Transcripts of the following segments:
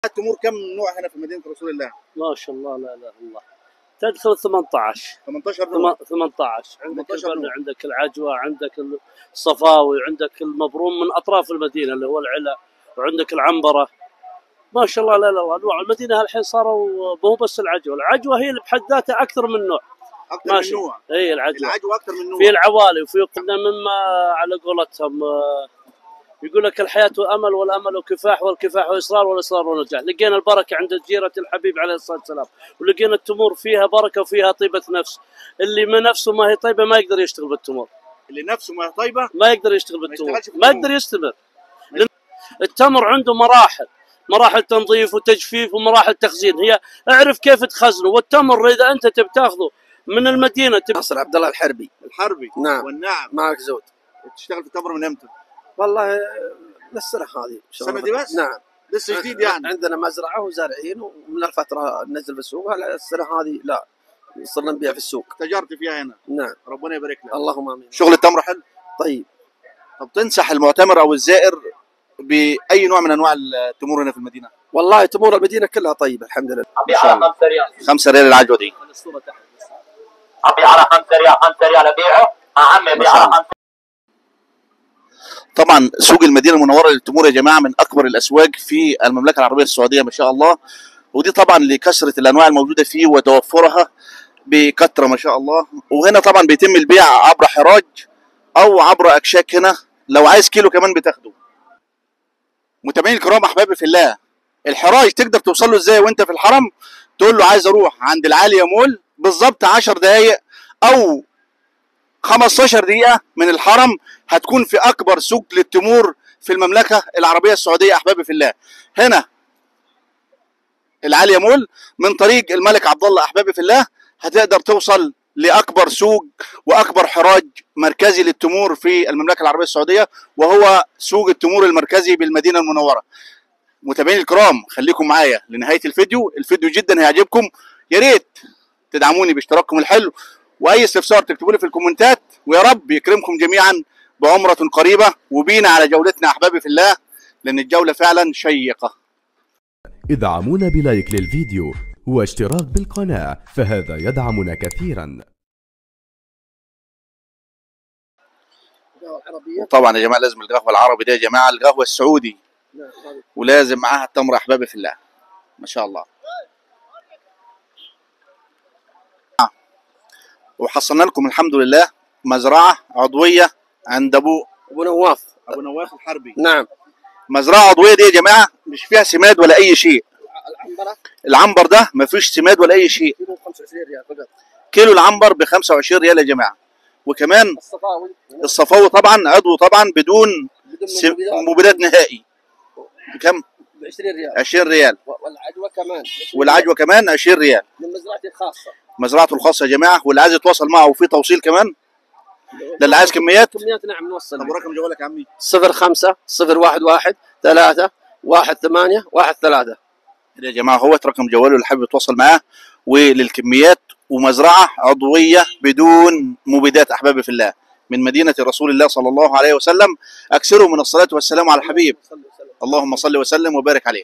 التمور كم نوع هنا في مدينة رسول الله؟ ما شاء الله لا اله الا الله. تدخل 18 نوع. 18 عندك 18 نوع. عندك العجوة، عندك الصفاوي، عندك المبروم من اطراف المدينة اللي هو العلا، وعندك العنبرة. ما شاء الله لا اله الا الله. انواع المدينة الحين صاروا مو بس العجوة هي اللي بحد ذاتها اكثر من نوع. اكثر من نوع. اي العجوة اكثر من نوع. في العوالي وفي قلنا مما على قولتهم يقول لك الحياة أمل، والأمل كفاح، والكفاح إصرار، والإصرار ونجاح. لقينا البركة عند جيرة الحبيب عليه الصلاة والسلام، ولقينا التمور فيها بركة وفيها طيبة نفس. اللي من نفسه ما هي طيبة ما يقدر يشتغل بالتمور. اللي نفسه ما هي طيبة ما يقدر يشتغل بالتمور، ما يقدر يستمر. التمر عنده مراحل تنظيف وتجفيف ومراحل تخزين. هي اعرف كيف تخزنه. والتمر إذا أنت تبتاخذه من المدينة. ناصر عبد الله الحربي. نعم. والنعم. معك زود. تشتغل في التمر من امتى؟ والله للسنة هذه. السنة دي بس؟ نعم. لسه جديد يعني. عندنا مزرعة وزارعين، ومن الفترة ننزل في السوق. السنة هذه لا، صرنا نبيع في السوق. تجارتي فيها هنا. نعم. ربنا يبارك لك. اللهم امين. شغل التمر حلو؟ طيب. طب تنصح المعتمر او الزائر بأي نوع من انواع التمور هنا في المدينة؟ والله تمور المدينة كلها طيبة الحمد لله. ابيع على 5 ريال. 5 ريال العجوة دي. ابيع على 5 ريال. 5 ريال ابيعه. عمي ابيع على 5. طبعا سوق المدينه المنوره للتمور يا جماعه من اكبر الاسواق في المملكه العربيه السعوديه ما شاء الله، ودي طبعا لكثره الانواع الموجوده فيه وتوفرها بكثره ما شاء الله. وهنا طبعا بيتم البيع عبر حراج او عبر اكشاك. هنا لو عايز كيلو كمان بتاخده. متابعين الكرام احبابي في الله، الحراج تقدر توصل له ازاي وانت في الحرم؟ تقول له عايز اروح عند العاليه مول بالظبط 10 دقائق او 15 دقيقة من الحرم هتكون في أكبر سوق للتمور في المملكة العربية السعودية أحبابي في الله. هنا العالية مول من طريق الملك عبد الله أحبابي في الله هتقدر توصل لأكبر سوق وأكبر حراج مركزي للتمور في المملكة العربية السعودية، وهو سوق التمور المركزي بالمدينة المنورة. متابعين الكرام خليكم معايا لنهاية الفيديو جدا هيعجبكم. يا ريت تدعموني باشتراككم الحلو، واي استفسار تكتبوا لي في الكومنتات، ويا رب يكرمكم جميعا بعمرة قريبة. وبينا على جولتنا احبابي في الله، لان الجولة فعلا شيقة. ادعمونا بلايك للفيديو واشتراك بالقناة، فهذا يدعمنا كثيرا. طبعا يا جماعة لازم القهوة العربي دي يا جماعة، القهوة السعودي، ولازم معاها التمر احبابي في الله ما شاء الله. وحصلنا لكم الحمد لله مزرعة عضوية عند أبو نواف الحربي. نعم. مزرعة عضوية دي يا جماعة مش فيها سماد ولا أي شيء. العنبر ده ما فيش سماد ولا أي شيء. كيلو 25 ريال فقط. كيلو العنبر ب 25 ريال يا جماعة. وكمان الصفاوي طبعا عضو طبعا بدون مبيدات نهائي. بكم؟ ب 20 ريال. 20 ريال. والعجوة كمان 20 ريال. من مزرعتي الخاصة. مزرعته الخاصة يا جماعة، واللي عايز يتواصل معه وفي توصيل كمان. ده اللي عايز كميات نعم نوصل. طب ورقم جوالك يا عمي؟ 05 011 3 18 13. يا جماعة هو رقم جواله اللي حابب يتواصل معاه. وللكميات ومزرعة عضوية بدون مبيدات أحبابي في الله من مدينة رسول الله صلى الله عليه وسلم. أكثروا من الصلاة والسلام على الحبيب. اللهم صل وسلم وبارك عليه.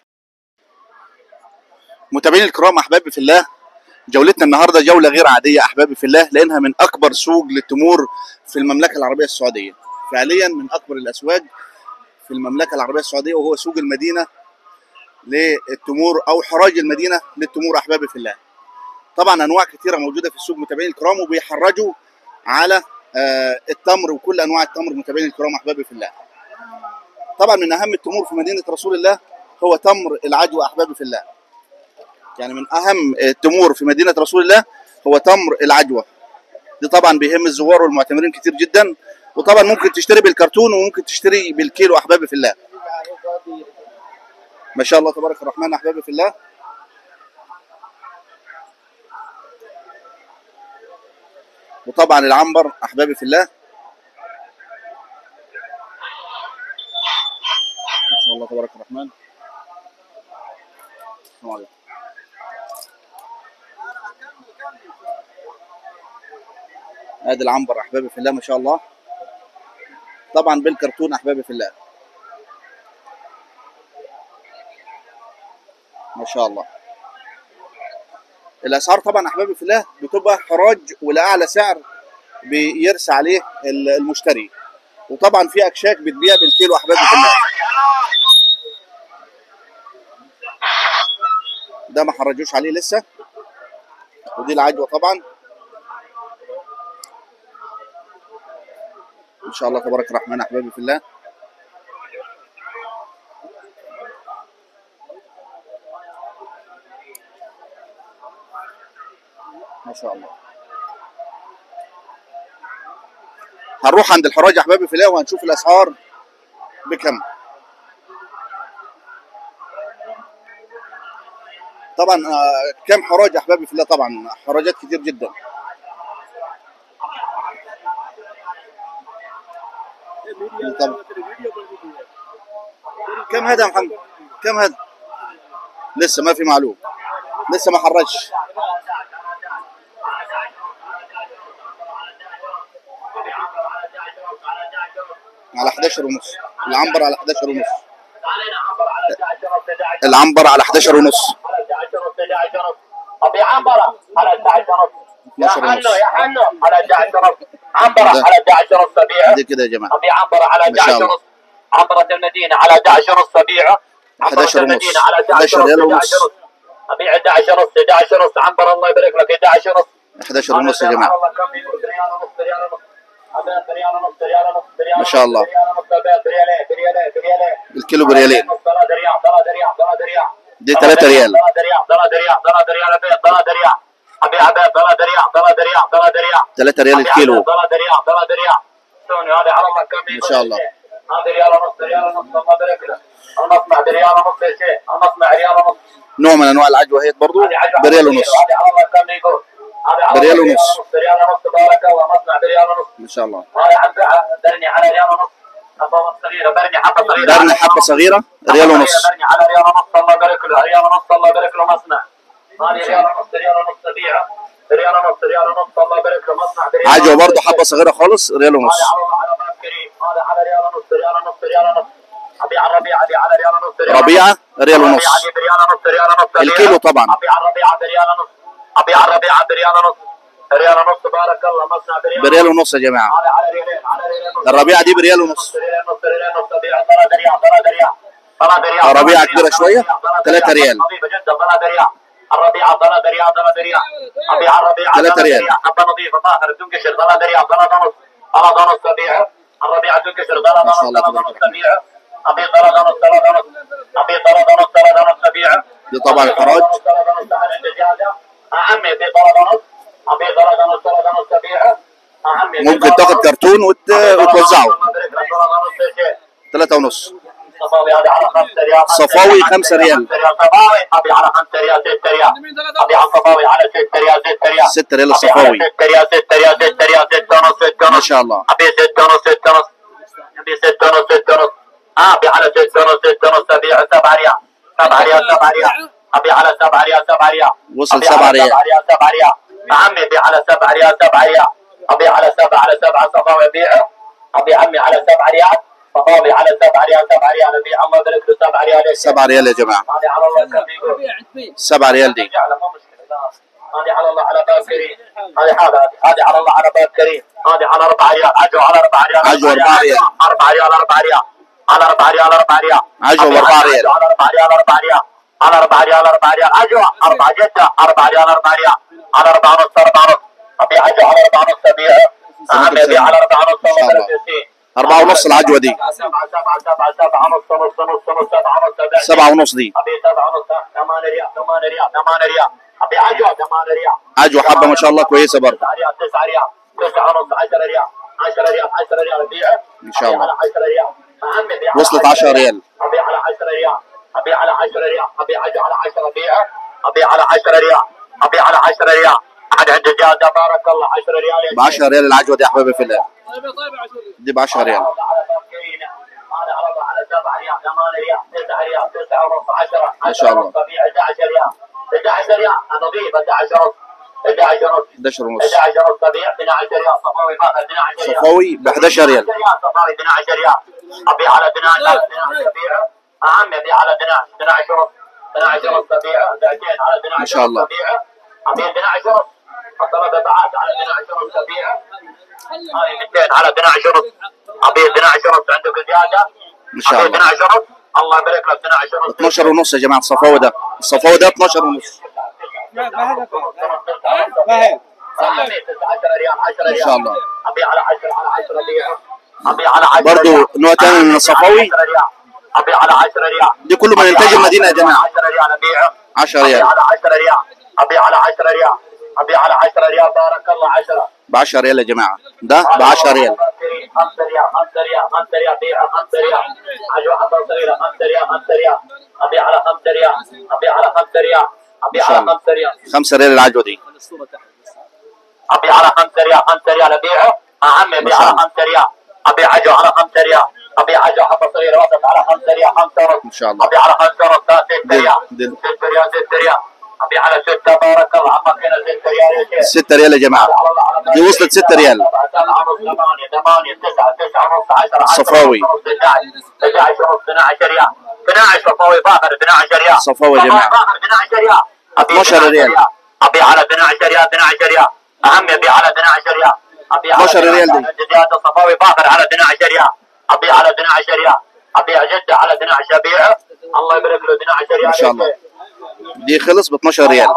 متابعين الكرام أحبابي في الله، جولتنا النهارده جولة غير عادية أحبابي في الله، لأنها من أكبر سوق للتمور في المملكة العربية السعودية. فعليا من أكبر الأسواق في المملكة العربية السعودية، وهو سوق المدينة للتمور أو حراج المدينة للتمور أحبابي في الله. طبعا أنواع كثيرة موجودة في السوق متابعين الكرام، وبيحرجوا على التمر وكل أنواع التمر متابعين الكرام أحبابي في الله. طبعا من أهم التمور في مدينة رسول الله هو تمر العجوة أحبابي في الله. يعني من اهم التمور في مدينه رسول الله هو تمر العجوه. دي طبعا بيهم الزوار والمعتمرين كتير جدا، وطبعا ممكن تشتري بالكرتون وممكن تشتري بالكيلو احبابي في الله. ما شاء الله تبارك الرحمن احبابي في الله. وطبعا العنبر احبابي في الله ما شاء الله تبارك الرحمن. السلام عليكم. ادي العنبر احبابي في الله ما شاء الله، طبعا بالكرتون احبابي في الله. ما شاء الله. الاسعار طبعا احبابي في الله بتبقى حراج ولاعلى سعر بيرسى عليه المشتري، وطبعا في اكشاك بتبيع بالكيلو احبابي في الله. ده ما حرجوش عليه لسه، ودي العجوه طبعا. ان شاء الله تبارك الرحمن احبابي في الله. ما شاء الله. هنروح عند الحراج يا احبابي في الله وهنشوف الاسعار بكم. طبعا كم حراج يا احبابي في الله؟ طبعا حراجات كتير جدا. طبعا. كم هذا يا محمد؟ كم هذا؟ لسه ما في معلوم، لسه ما حرجش. على 11 ونص العنبر، على 11 ونص العنبر، على 11 ونص. ابي عنبره على 11 ونص. يا 12 ونص. حنو يا حنو على 11 ونص. عنبره على 11 ونص ابيعه. دي كده يا جماعه. ابي عنبره على ما شاء 11 الله. ونص. عنبره المدينه على 11 ونص ابيعه. 11 ونص. 11 ريال ونص. ابيع 11 ونص. 11 ونص عنبر الله يبارك لك. 11 ونص. 11 ونص يا جماعه. ريال ونص ريال ونص. ريال ونص ريال ونص. ما شاء الله. ريال ونص بريالين بريالين بريالين. الكيلو بريالين. 3 ريال 3 ريال 3 ريال. دي 3 ريال. 3 ريال 3 ريال 3 ريال ابيع 3 ريال. ابيع 3 ريال 3 ريال 3 ريال. 3 ريال الكيلو. 3 ريال 3 ريال. سوني هذه على الله كم. ما شاء الله. هذا ريال ونص ريال ونص الله يبارك لك. المصنع بريال ونص يا شيخ. المصنع ريال ونص. نوع من انواع العجوه هي برضو بريال ونص. هذه على الله كم يقول. بريال ونص. ريال ونص تبارك الله. مصنع بريال ونص. ما شاء الله. هذا عم درني على ريال ونص. حبه صغيره برني حبه صغيره. برني حبه صغيره ريال ونص. برني على ريال ونص الله يبارك له. ريال ونص الله يبارك له مصنع. هذه ريال ونص ريال ونص تبيعه. ريال ونص ريال ونص الله يبارك له مصنع بريال. عجوه برضو حبه صغيره خالص ريال ونص. هذا على باب كريم. هذا على ريال ونص ريال ونص ريال ونص. ابيع الربيعه دي على ريال ونص. ربيعه ريال ونص. الربيعه دي بريال ونص ريال ونص. الكيلو طبعا. ابيع الربيعه بريال ونص. ابيع الربيعه بريال ونص. ريال ونص تبارك الله مصنع بريال. بريال ونص يا جماعه. هذا على ريالين على ريالين ونص. الربيعه دي بريال ونص. ريال ونص ريال ونص. ابيع 3 ريال 3 ريال 3 ريال. الربيعه كبيره شويه 3 ريال. نظيفه جدا 3 ريال. الربيعه 3 ريال 3 ريال. ابيع الربيعه 3 ريال. حبه نظيفه طاهره بدون قشر 3 ريال 3 ونص. 3 ونص ابيعه. الربيعه بدون قشر 3 ما ونص شاء الله 3 تبارك ونص ابيعه. ابيع 3 ونص 3 ونص. ابيع 3 ونص 3 ونص ابيعه. دي طبعا الحراج. 3 ونص عند الجاده. عمي ابيع 3 ونص. ابيع 3 ونص 3 ونص ابيعه. عمي ممكن تاخد كرتون وتوزعه. 3 ونص. صفاوي هذه على 5 ريال. صفاوي 5 ريال. صفاوي ابي على 5 ريال 6 ريال. ابي على الصفاوي على 6 ريال 6 ريال. 6 ريال الصفاوي. 6 ريال 6 ريال 6 ريال 6 ونص 6 ونص. ما شاء الله. ابي 6 ونص 6 ونص. ابي 6 ونص 6 ونص. ابي على 6 ونص 6 ونص. ابيع 7 ريال 7 ريال 7 ريال. ابي على 7 ريال 7 ريال. وصل 7 ريال. 7 ريال 7 ريال. عمي ابي على 7 ريال 7 ريال. ابي على 7 على 7 صفاوي ابيعه. ابي عمي على 7 ريال. صفاوي على 7 ريال 7 ريال. ابيع الله يبارك له 7 ريال. 7 ريال يا جماعه. هذه على الله كم يقول. 7 ريال دي. هذه على الله على باب كريم. هذه على الله على باب كريم. هذه على 4 ريال. عجوه على 4 ريال. عجوه 4 ريال. 4 ريال 4 ريال. على 4 ريال 4 ريال. عجوه 4 ريال. على 4 ريال 4 ريال. على 4 ريال 4 ريال. عجوه 4 جده 4 ريال 4 ريال. على 4 ونص 4 ونص. ابيع عجوه على 4 ونص ابيعه. ابيع على 4 ونص. ما شاء الله. 4 ونص العجوه دي. 7 ونص نص نص نص 7 ونص. 7 ونص دي. ابي 7 ونص 8 ريال 8 ريال 8 ريال. ابي عجوه 8 ريال. عجوه حبه ما شاء الله كويسه برضه. 9 ريال 9 ريال 9 ونص 10 ريال 10 ريال 10 ريال ابيعه. ان شاء الله. على 10 ريال. وصلت 10 ريال. ابي على 10 ريال. ابي على 10 ريال. ابي عجوه على 10 ابيعه. ابي على 10 ريال. ابي على 10 ريال. عند الجاده بارك الله 10 ريال. ب 10 ريال العجوه دي يا احبابي في الله. دي ب 10 ريال. هذا على 7 ريال 8 ريال 9 ريال 9 ونص 10 ما شاء الله. 11 ريال 11 ريال نظيف 11 ونص 11 ونص 11 ونص. 11 ونص ابيع 12 ريال صفاوي باخذ 12 ريال. صفاوي ب 11 ريال. صفاوي 12 ريال. ابيع على 12 ابيعه. عمي ابيع على 12 ونص 12 ونص بيعه. بعتين على 12 ما شاء الله. بيعه. ابي 12 ونص. الطلب بعد على 12 ونص بيعه. هاي 200 على 12 ونص. ابي 12 ونص عندك زياده. ما شاء ابي الله. 12 ونص. الله يبارك لك 12 ونص. 12 ونص يا جماعه. الصفاوي ده 12 ونص. ما شاء الله. ابي على 10 على 10 بيعه. ابي على 10 برضه نوع تاني من الصفاوي. ابي على 10 ريال. دي كله من انتاج المدينه يا جماعه. 10 ريال ابيعه. 10 ابي ريال. على 10 ريال. ابي على 10 ريال. ابي على 10 ريال. بارك الله. 10 ب 10 ريال يا جماعه. ده ب 10 ريال. 5 ريال. 5 ريال. 5 ريال بيعه. 5 ريال. عجوه حبه صغيره. 5 ريال. 5 ريال. ابي على 5 ريال. ابي على 5 ريال. ابي على 5 ريال. 5 ريال العجوه دي. ابي على 5 ريال. 5 ريال ابيعه. عمي ابي على 5 ريال. ابي عجوه على 5 ريال. ابي عجوه حبه صغيره وسط على 5 ريال. 5 ونص. ان شاء الله. ابي على 5 ونص. 6 ريال. دل. 6 ريال. 6 ريال. ابي على 6. بارك الله. عمك هنا 6 ريال يا شيخ. 6 ريال يا جماعه. دي وصلت 6 ريال. 8 8 9 9 ونص 10 صفاوي. 11 ونص 12 ريال. 12 صفاوي باخر 12 ريال. صفاوي يا جماعه. باخر 12 ريال. 12 ريال. ابي على 12 ريال. 12 ريال. اهم ابي على 12 ريال. ابي 12 ريال دي. زياده صفاوي باخر على 12 ريال. ابي على 12 ريال. ابي جده على 12 ابيعه. الله يبارك له 12 ريال. ما شاء الله. دي خلص ب 12 ريال.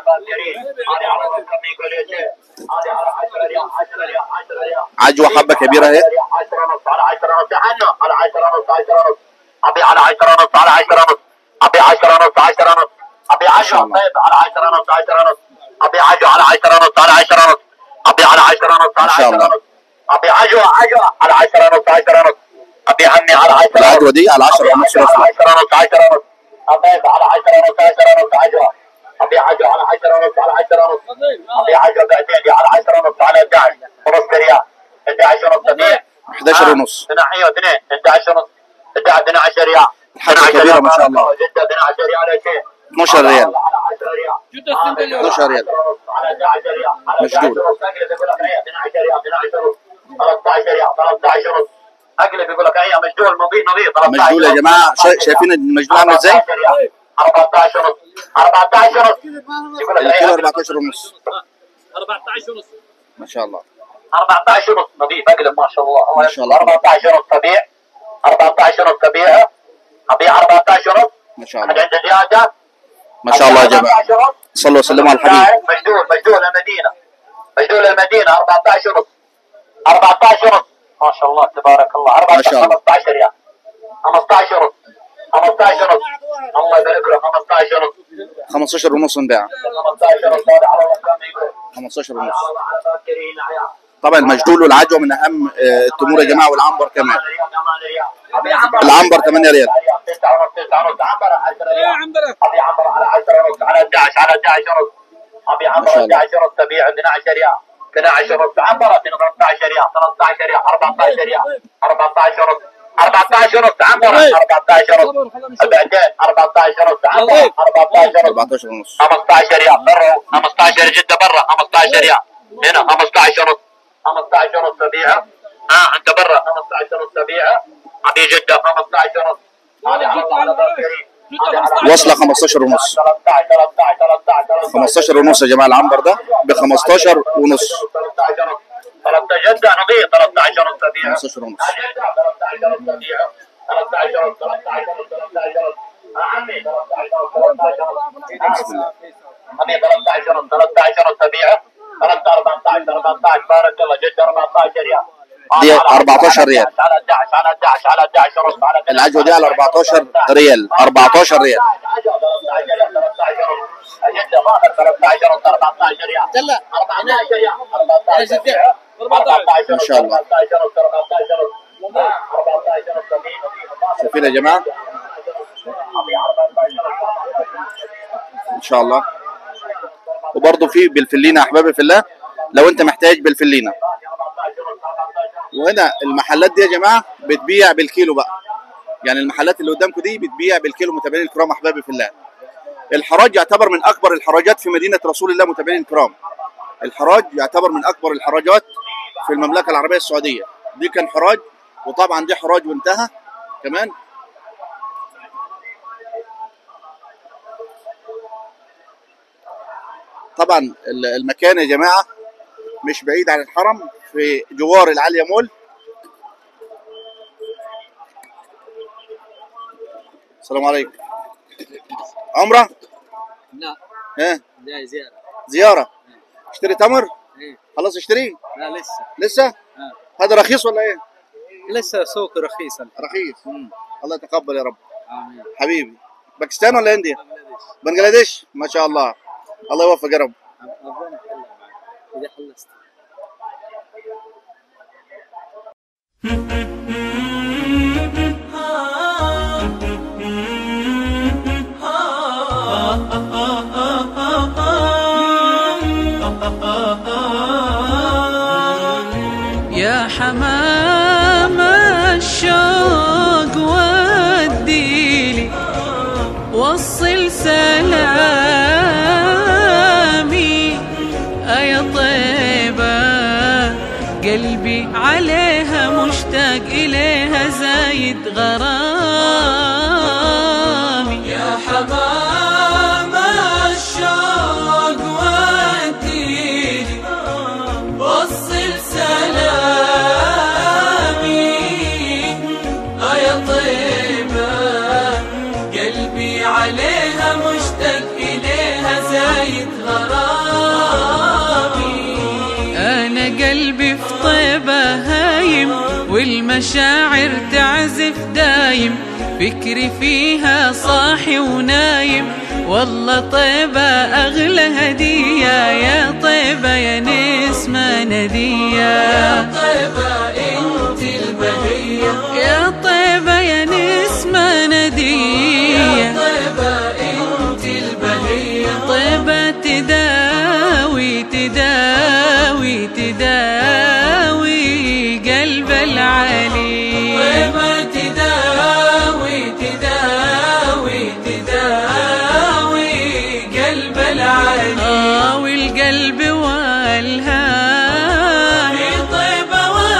عجوه حبه كبيره اهي. 10 ونص على 10 ونص. عنه على 10 ونص. 10 ونص. ابي على 10 ونص. على 10 ونص. ابي 10 ونص. 10 ونص. ابي عجوه طيب على 10 ونص. 10 ونص. ابي عجوه على 10 ونص. على 10 ونص. ابي على 10 ونص. على 10 ونص. ابي عجوه على 10 ونص. 10 ونص. ابي عمي على 10 ونص. العجوه دي على 10 ونص. 10 ونص. 10 ونص. ابي على 10 ونص. 10 ونص. عجوه. ابي عجوه على 10 ونص. على 10 ونص. ابي عجوه بعتين على 10 ونص. على 11 ونص ريال. 11 ونص ابيع. 11 ونص. 2 11 ونص. 12 ريال. حاجه كبيره ما شاء الله. جده 12 ريال يا شيخ. 12 ريال. على 10 ريال. 12 ريال. على 11 ريال. على مشدود. 12 ريال. 12 ونص. 13 ريال. 13 ونص. اقلب يقول لك ايه مجدول نظيف. مجدول يا جماعه. شايفين المجدول عامل ازاي؟ 14 ونص. 14 ونص. يقول لك الكيلو 14 ونص. 14 ونص. ما شاء الله. 14 ونص نظيف. اقلب ما شاء الله. ما شاء الله. 14 ونص ابيع. 14 ونص ابيعها. ابيع 14 ونص. ما شاء الله. عند زياده. ما شاء الله يا جماعه. صلوا وسلموا على الحبيب. مجدول المدينه. مجدول المدينه 14 ونص. 14 ونص. ما شاء الله تبارك الله. 14 15 ريال. 15 ونص. 15 ونص. الله يبارك له. 15 ونص. 15 ونص نبيع. 15 ونص. هذا على رقم يقول. 15 ونص. على باكرين عيال. طبعا المجدول والعجوه من اهم التمور يا جماعه، والعنبر كمان. العنبر 8 ريال. 9 ونص. 9 ونص. عنبر 10 ريال. ابي عنبر على 10 ونص. على 11 على 11 ونص. ابي عنبر 11 ونص. ابيع 12 ريال. 12 ونص. عنبر 13 ريال. 13 ريال. 14 ريال. 14 ونص. 14 ونص. عنبر 14 ونص. بعدين 14 ونص. عنبر 14 ونص. 14 ونص. 15 ريال. برا 15 جده. برا 15 ريال. هنا 15 ونص. 15 ونص ابيعه. انت برا 15 ونص ابيعه. ابي جده 15 ونص. هذه على باكرين. واصله 15 ونص. 15 ونص يا جماعه. العنبر ده ب 15 ونص. 13 جده نظيف. 13 ونص ابيعه. 15 ونص. 13 ونص ابيعه. 13 ونص. 13 ونص. 13 ونص. عمي 13 ونص. بسم الله. ابي 13 ونص. 13 ونص ابيعه. 14 14 بارك الله. جده 14 ريال. دي 14 ريال. على 11 على 11 على 11 ونص. العجوه دي على 14 ريال. 14 ريال. جده باخر 13 ونص. 14 ريال. 14 ريال. 14 ريال. 14 ما شاء الله. 14 ونص. 14 ونص. 14 ونص. شايفين يا جماعه ان شاء الله. وبرضه في بالفلينه يا احبابي في الله، لو انت محتاج بالفلينه. وهنا المحلات دي يا جماعه بتبيع بالكيلو بقى، يعني المحلات اللي قدامكم دي بتبيع بالكيلو. متابعين الكرام احبابي في الله، الحراج يعتبر من اكبر الحراجات في مدينه رسول الله. متابعين الكرام، الحراج يعتبر من اكبر الحراجات في المملكه العربيه السعوديه. دي كان حراج، وطبعا دي حراج وانتهى كمان. طبعا المكان يا جماعه مش بعيد عن الحرم، في جوار العاليه مول. السلام عليكم. عمره؟ لا. ايه؟ جاي زيارة. زيارة؟ اشتري تمر؟ ايه. خلاص اشتريه؟ لا لسه. لسه؟ هذا رخيص ولا ايه؟ لسه سوق رخيص. رخيص. الله يتقبل يا رب. امين. حبيبي. باكستان ولا انديا؟ بنجلاديش. ما شاء الله. الله يوفق يا رب. ربنا اذا خلصت. يا حمام الشوق وديلي وصل سلامي يا طيبة، قلبي عليها مشتاق إليها زايد غرامي. يا حمام الشوق وديلي وصل سلامي يا طيبة، قلبي عليها مشتاق إليها زايد غرامي. أنا قلبي في طيبة هايم والمشاعر تعزف دايم، فكري فيها صاحي ونايم، والله طيبة أغلى هدية. يا طيبة يا نسمة ندية، يا طيبة انت البهية، يا طيبة يا نسمة ندية، يا طيبة انت البهية. طيبة تداوي تداوي تداوي قلب العلي، طيبة تداوي تداوي تداوي قلب العلي. والقلب والهام في طيبة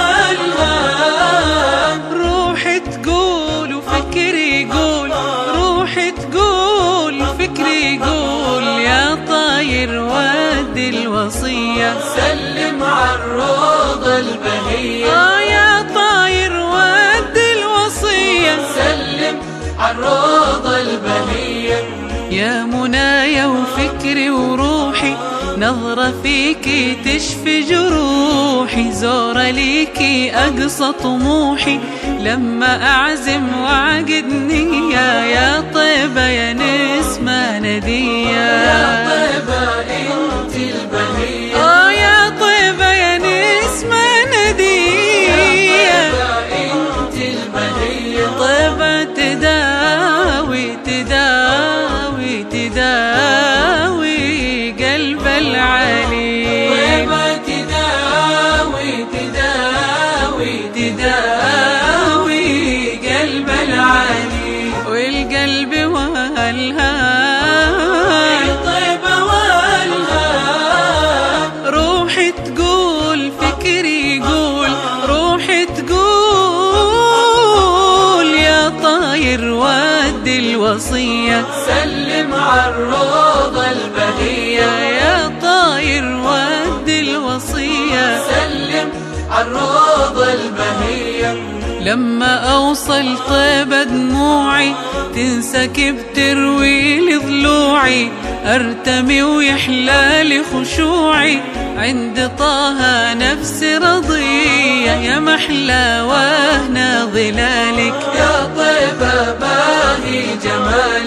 والهام، روحي تقول وفكري يقول، روحي تقول وفكري يقول، يا طاير ودي الوصية سلم عالروضة البهية. يا طاير ودي الوصية سلم عالروضة البهية. يا منايا وفكري وروحي، نظرة فيكي تشفي جروحي، زورة ليكي أقصى طموحي، لما أعزم وعقد نية. يا طيبة يا نسمة ندية، يا طيبة انت البهية. يا طيبة يا نسمة ندية، يا طيبة انت البهية. طيبة تداوي تداوي تداوي قلب العلي، طيبة تداوي تداوي تداوي قلب العلي. والقلب والهام طيبة والهام، روحي تقول فكري يقول، روحي تقول، يا طاير ودي الوصية سلم عالروضة البهية. يا طاير ودي الوصية سلم عالروضة البهية. لما أوصل طيبة دموعي تنسكب تروي لي ضلوعي، أرتمي ويحلالي خشوعي، عند طه نفسي رضية. يا محلى وهنا ظلالك، يا طيبة باهي جمالك.